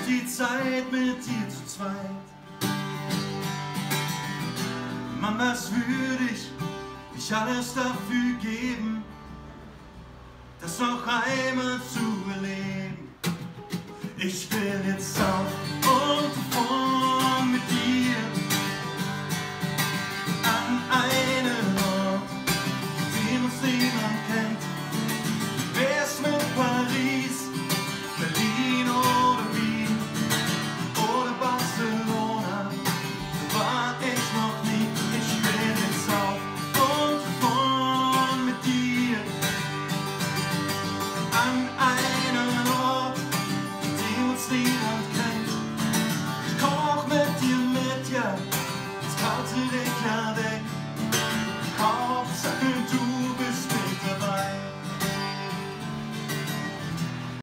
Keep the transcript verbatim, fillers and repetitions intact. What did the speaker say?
die Zeit mit dir zu zweit. Mann, was würde ich, ich alles dafür geben, das noch einmal zu erleben. Ich will jetzt